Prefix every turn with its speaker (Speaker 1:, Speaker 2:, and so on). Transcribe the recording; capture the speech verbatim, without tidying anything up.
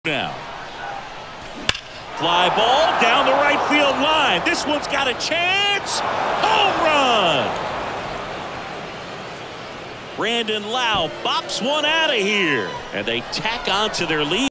Speaker 1: Now, fly ball down the right field line. This one's got a chance. Home run. Brandon Lowe bops one out of here, and they tack on to their lead.